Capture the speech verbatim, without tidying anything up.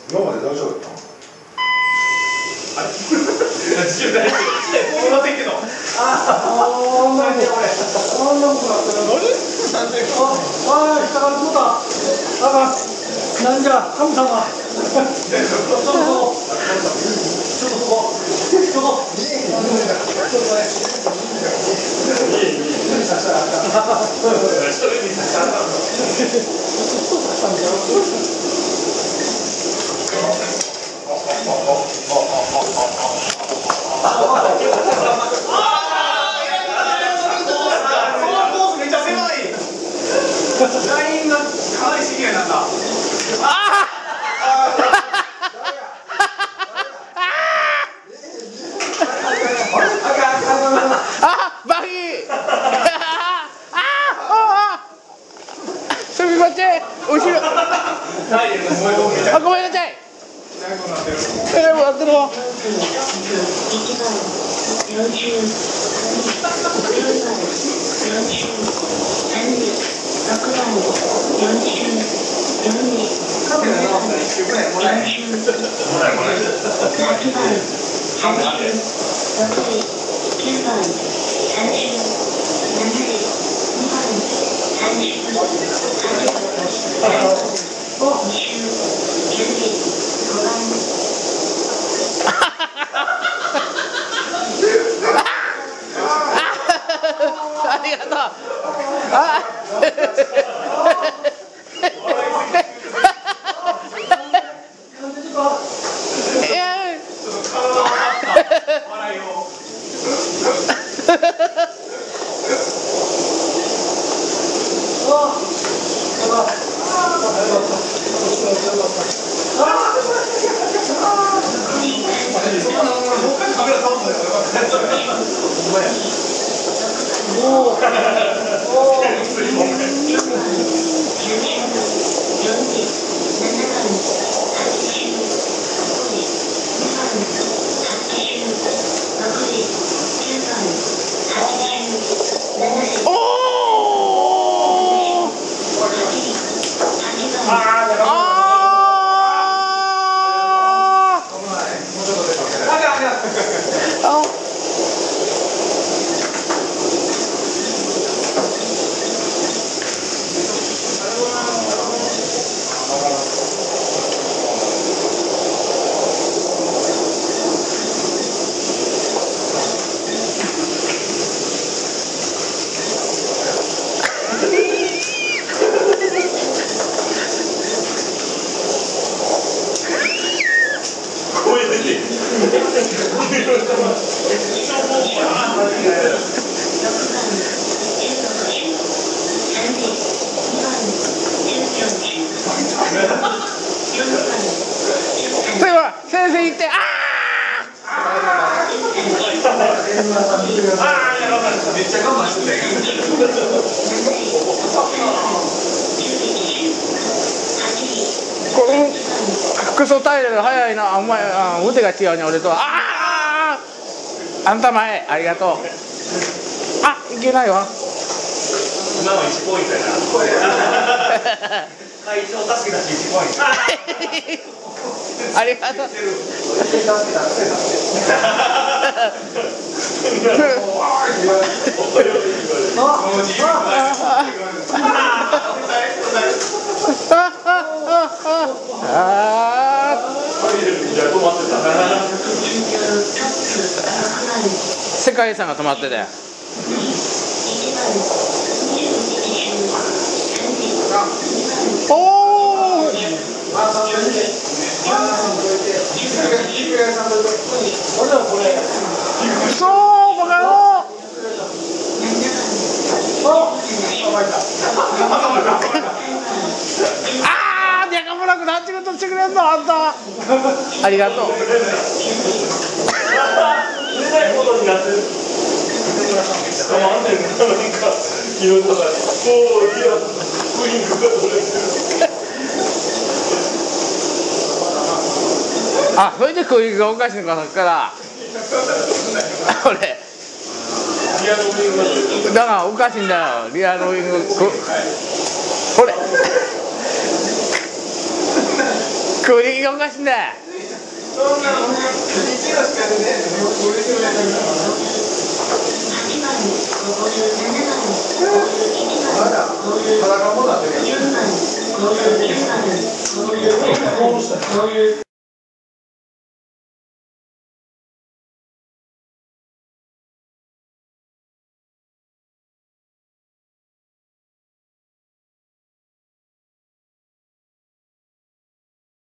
今まで大丈夫だった？ あれ自由大丈夫。すいませんけど。 ああ、なんでこれ。あんなことなってる。あれ？なんで？あ、あ、下からどうだ。あかん。なんじゃ、神様。ちょっとそこ。ちょっとそこ。ちょっと。ちょっとね。一人にさせたら。ラインがかなりシビアになった。ああ、バギー。すみません、後ろ。あ、ごめんなさい。え、もらってるわ。ありがとう。あそれは先生言って、あめっちゃ我慢してこのクソタイルが早いな。お前、あ、腕が違うね、俺とは。ああ、あんた前、ありがとう。あ、いけないわ。 今のいちポイントやな。会長助けたしいちポイント。 ありがとう。世界遺産が止まってたよ。おお。そうバカ野郎。ああ、中村君何仕事してくれんのあんた。ありがとう。あ、それでこういうがおかしいのかさっきから俺だからおかしいんだよ、リアルウィング。これこれがおかしいんだ。 そんなの一キロしかねえの。まだ裸もなってるやん。